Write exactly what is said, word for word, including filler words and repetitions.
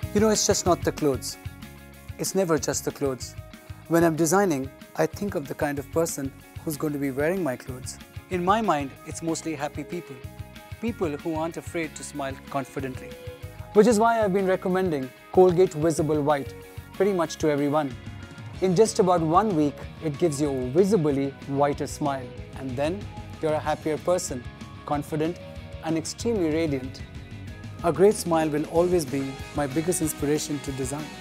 You know, it's just not the clothes. It's never just the clothes. When I'm designing, I think of the kind of person who's going to be wearing my clothes. In my mind, it's mostly happy people. People who aren't afraid to smile confidently. Which is why I've been recommending Colgate Visible White pretty much to everyone. In just about one week, it gives you a visibly whiter smile. And then you're a happier person, confident and extremely radiant. A great smile will always be my biggest inspiration to design.